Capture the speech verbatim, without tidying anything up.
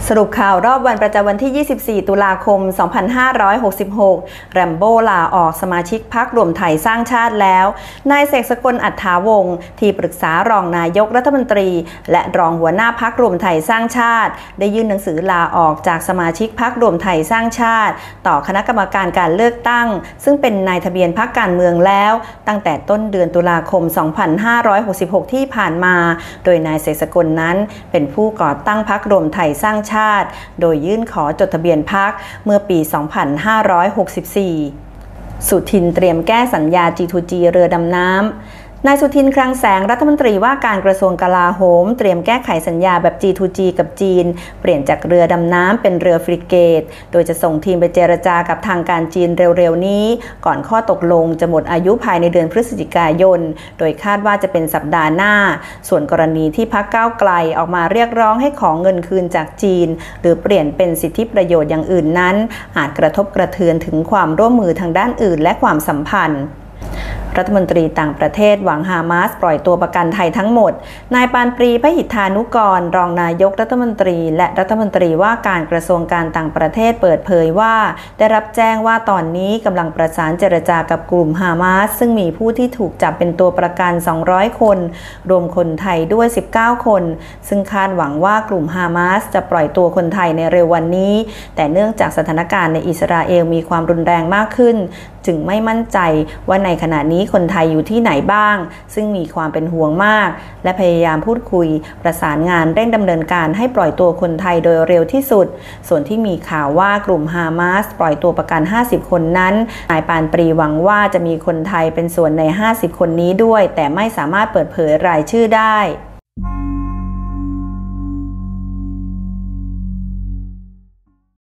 สรุปข่าวรอบวันประจำวันที่ ยี่สิบสี่ ตุลาคม สองพันห้าร้อยหกสิบหก แรมโบ้ลาออกสมาชิกพรรครวมไทยสร้างชาติแล้วนายเสกสกลอัฏฐาวงศ์ที่ปรึกษารองนายกรัฐมนตรีและรองหัวหน้าพรรครวมไทยสร้างชาติได้ยื่นหนังสือลาออกจากสมาชิกพรรครวมไทยสร้างชาติต่อคณะกรรมการการเลือกตั้งซึ่งเป็นนายทะเบียนพรรคการเมืองแล้วตั้งแต่ต้นเดือนตุลาคม สองพันห้าร้อยหกสิบหก ที่ผ่านมาโดยนายเสกสกลนั้นเป็นผู้ก่อตั้งพรรครวมไทยสร้างชาติโดยยื่นขอจดทะเบียนพรรคเมื่อปี สองพันห้าร้อยหกสิบสี่ สุทินเตรียมแก้สัญญา จี ทู จี เรือดำน้ำนายสุทินคลังแสงรัฐมนตรีว่าการกระทรวงกลาโหมเตรียมแก้ไขสัญญาแบบ จี ทู จี กับจีนเปลี่ยนจากเรือดำน้ำเป็นเรือฟริเกตโดยจะส่งทีมไปเจรจากับทางการจีนเร็วๆนี้ก่อนข้อตกลงจะหมดอายุภายในเดือนพฤศจิกายนโดยคาดว่าจะเป็นสัปดาห์หน้าส่วนกรณีที่พรรคก้าวไกลออกมาเรียกร้องให้ของเงินคืนจากจีนหรือเปลี่ยนเป็นสิทธิประโยชน์อย่างอื่นนั้นอาจกระทบกระเทือนถึงความร่วมมือทางด้านอื่นและความสัมพันธ์รัฐมนตรีต่างประเทศหวังฮามาสปล่อยตัวประกันไทยทั้งหมดนายปานปรีพหิทธานุกรรองนายกรัฐมนตรีและรัฐมนตรีว่าการกระทรวงการต่างประเทศเปิดเผยว่าได้รับแจ้งว่าตอนนี้กำลังประสานเจรจากับกลุ่มฮามาสซึ่งมีผู้ที่ถูกจับเป็นตัวประกันสองร้อยคนรวมคนไทยด้วยสิบเก้าคนซึ่งคาดหวังว่ากลุ่มฮามาสจะปล่อยตัวคนไทยในเร็ววันนี้แต่เนื่องจากสถานการณ์ในอิสราเอลมีความรุนแรงมากขึ้นจึงไม่มั่นใจว่าในขณะนี้คนไทยอยู่ที่ไหนบ้างซึ่งมีความเป็นห่วงมากและพยายามพูดคุยประสานงานเร่งดำเนินการให้ปล่อยตัวคนไทยโดยเร็วที่สุดส่วนที่มีข่าวว่ากลุ่มฮามาสปล่อยตัวประกันห้าสิบคนนั้นนายปานปรีหวังว่าจะมีคนไทยเป็นส่วนในห้าสิบคนนี้ด้วยแต่ไม่สามารถเปิดเผยรายชื่อได้